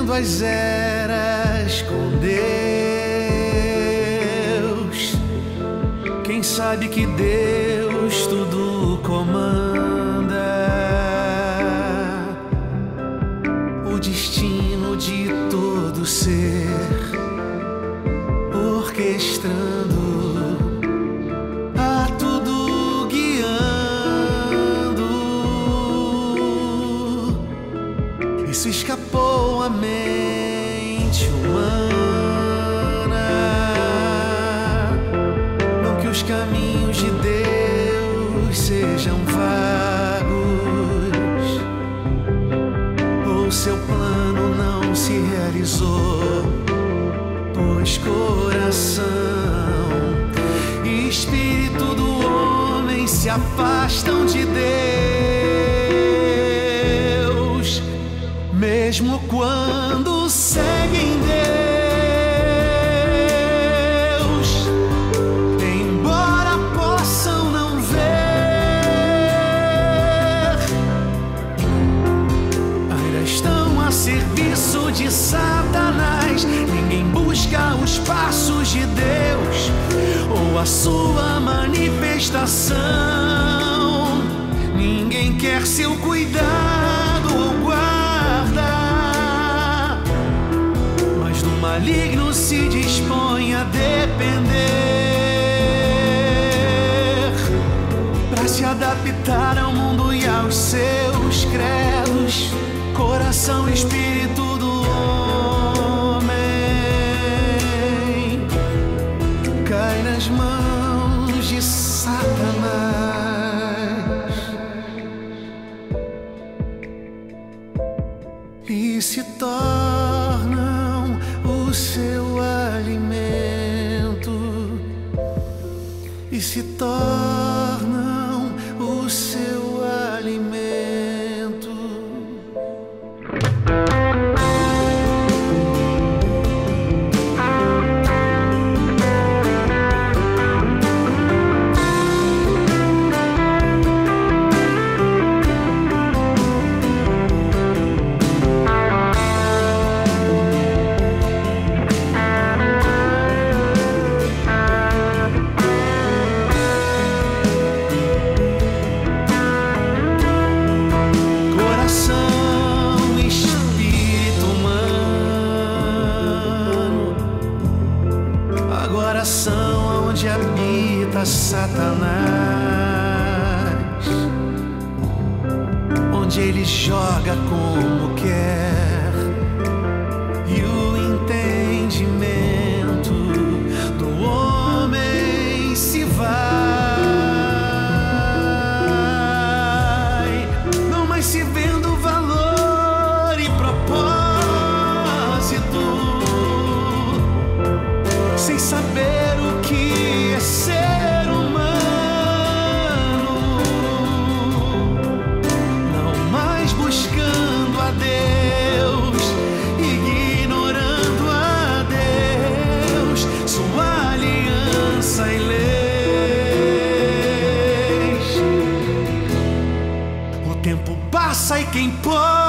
vivendo as eras com Deus. Quem sabe que Deus tudo comanda, o destino de todo ser, orquestrando a tudo, guiando. Isso escapou à mente humana. Não que os caminhos de Deus sejam vagos, ou seu plano não se realizou, pois coração e espírito do homem se afastam de Deus, mesmo quando seguem Deus, embora possam não ver, ainda estão a serviço de Satanás. Ninguém busca os passos de Deus ou a sua manifestação. Ninguém quer seu cuidado ou guarda, mas do maligno se dispõe a depender, para se adaptar ao mundo e aos seus credos. Coração e espírito do homem cai nas mãos de Satanás e se tornam o seu alimento, e se tornam o seu alimento. Coração onde habita Satanás, onde ele joga como quer, e o entendimento do homem se vai, não mais se vendo valor e propósito, sem saber o que é ser humano, não mais buscando a Deus, ignorando a Deus, sua aliança e leis. O tempo passa e quem pode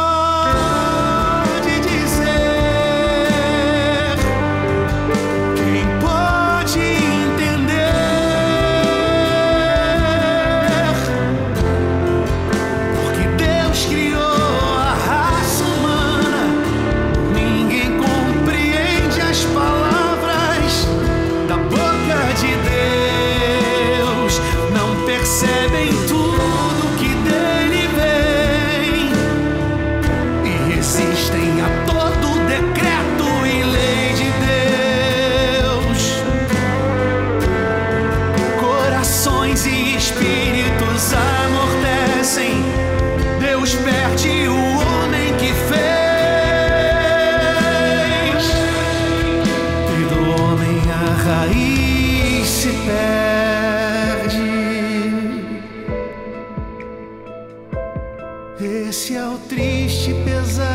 percebem tudo que dele vem e resistem a todo decreto e lei de Deus. Corações e espíritos amortecem, Deus perde o homem que fez, e do homem a raiz se perde. Esse é o triste pesar